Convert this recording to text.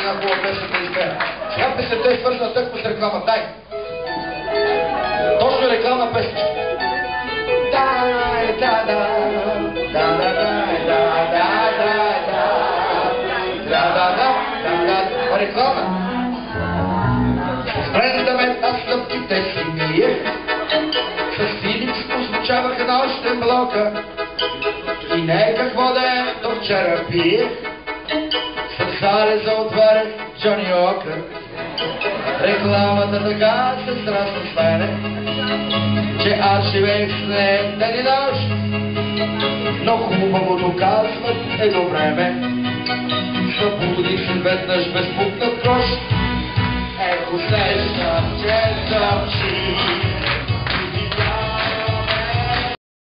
една хубава песен да изпея. Сега песента е свързана тъкмо с реклама. Дай! Точно рекламна песенчка. Реклама. Брендаме аз стъпките си мие. С Филипс озвучаваха на още блока. И не какво да е, до вчера пие. С залеза отварях Джони Окър. Рекламата така се страшно с мене, че аз живеех с нея ден и нощ. Но хубавото казват едно време, събудих се веднъж без пукнат кош. Еко сещам, че